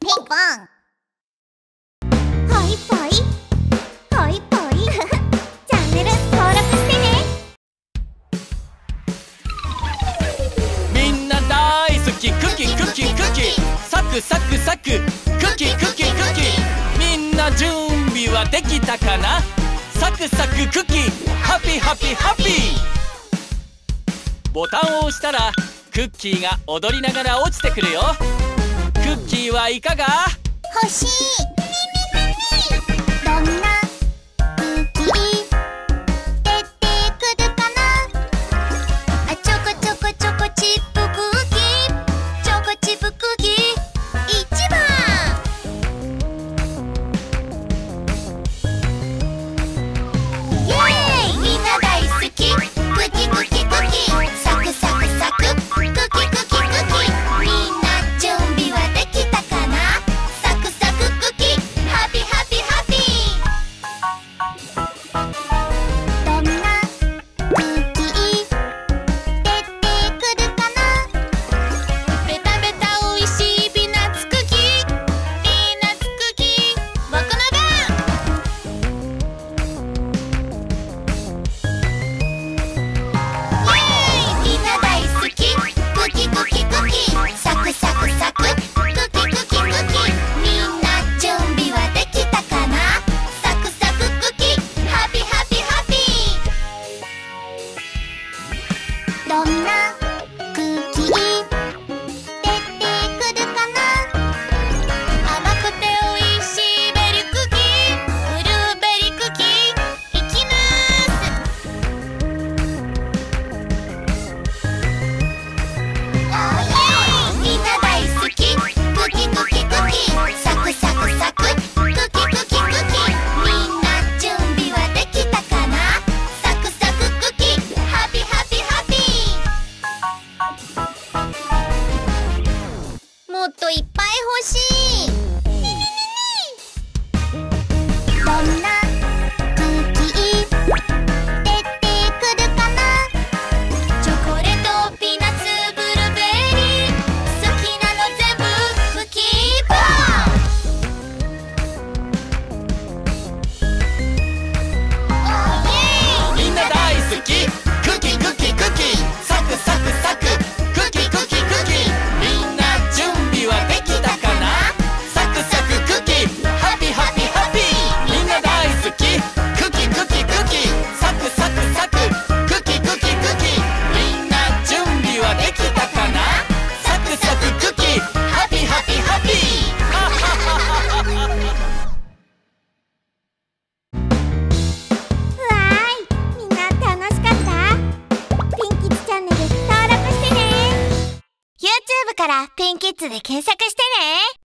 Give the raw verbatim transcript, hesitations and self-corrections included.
ピンポン。はいぽいはいぽいチャンネル登録してね。 みんな大好きクッキークッキークッキーサクサクサククッキークッキークッキーみんな準備はできたかな。サクサククッキーハッピーハッピーハッピー。ボタンを押したらクッキーが踊りながら落ちてくるよ。クッキーはいかが？ 欲しい。どんなクッキー出てくるかな。あ、チョコチョコチョコチップクッキーチョコチップクッキー一番。イエーイ、みんな大好きクッキークッキークッキーサクサクサククッキークッキークッキーみんな準備はできたかな。サクサククッキーハッピーハッピーハッピー。どんなクッキー出てくるかな。ベタベタおいしいピーナッツクッキーピーナッツクッキー僕の番。イエーイ、みんな大好きクッキークッキークッキーサクサクサククッキークッキークッキーみんな準備はできたかな。サクサククッキーハッピーハッピーハッピー。どんなクッキー出てくるかな。甘くておいしいベリークッキーブルーベリークッキーいきます。みんな大好きクッキークッキークッキーサクサクサククッキークッキークッキーみんな準備はできたかな。サクサククッキーハッピーハッピーハッピー。もっといっぱい欲しい。どんなクッキー出てくるかな。チョコレートピーナッツブルーベリー好きなの全部クッキーボー。 みんな大好きクッキークッキークッキーサクサクサククッキークッキークッキーみんな準備はできたかな。サクサククッキーハッピーハッピーハッピー。みんな大好きクッキークッキークッキーサクサクサククッキークッキークッキーみんな準備はできたかな。サクサククッキーハッピーハッピーハッピー。 わーい、みんな楽しかった？ピンキッズチャンネル登録してね。 YouTube からピンキッズで検索してね。